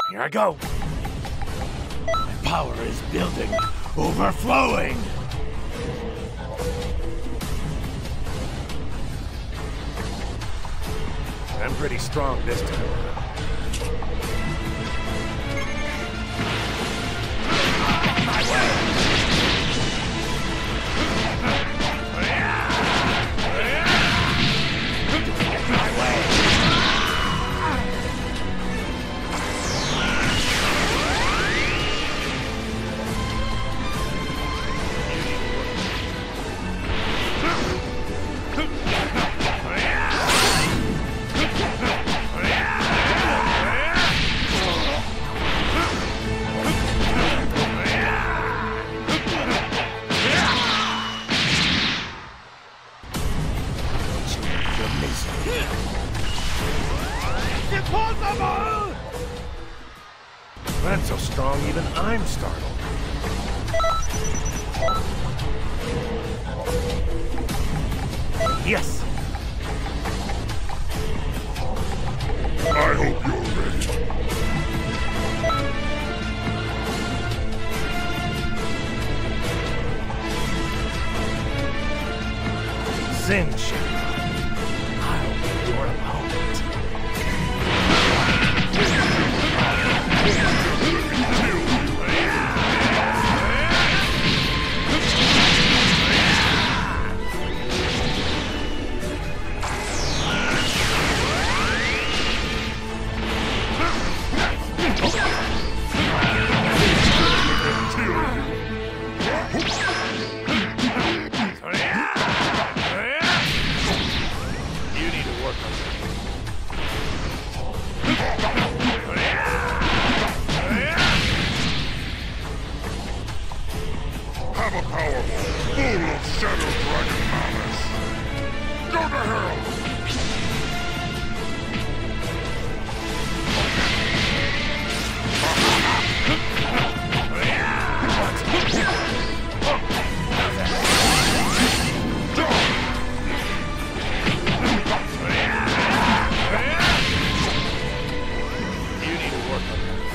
Here I go. My power is building, overflowing. I'm pretty strong this time around. My way! My way! Impossible! That's so strong, even I'm startled. Yes! I hope you're ready. Sin, Shenron. I'll be your opponent. Have a powerball full of Shadow Dragon malice. Go to hell! You need to work on that.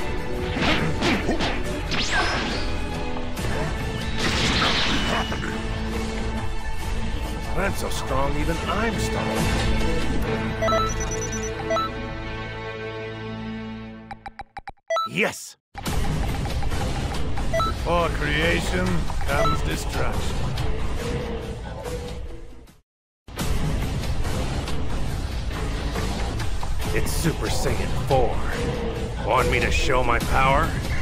That's so strong, even I'm startled. Yes! Before creation comes destruction. It's Super Saiyan 4. Want me to show my power?